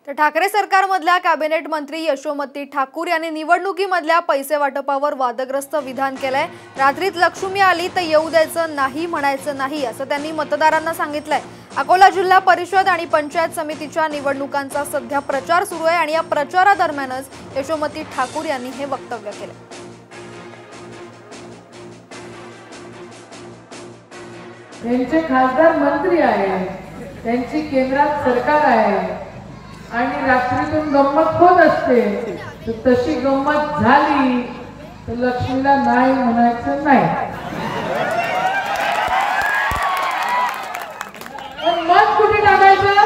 तर ठाकरे सरकारमधल्या कॅबिनेट मंत्री यशोमती ठाकूर यांनी निवडणुकीमधल्या पैसे वाटपावर वादग्रस्त विधान केलंय। रात्रीत लक्ष्मी आली तर येऊ द्यायचं नाही म्हणायचं नाही असं त्यांनी मतदारांना सांगितलंय। अकोला जिल्हा परिषद आणि पंचायत समितीच्या निवडणुकांचा सध्या प्रचार सुरू आहे आणि या प्रचारादरम्यानच यशोमती ठाकूर यांनी हे वक्तव्य केलं। त्यांचे खासदार मंत्री आहेत, त्यांची केंद्रात सरकार आहे आणि रात्रीतून गंमत होत असते, तर तशी गंमत झाली तर लक्ष्मीला नाही म्हणायचं नाही। पण मत कुठे टाकायचं?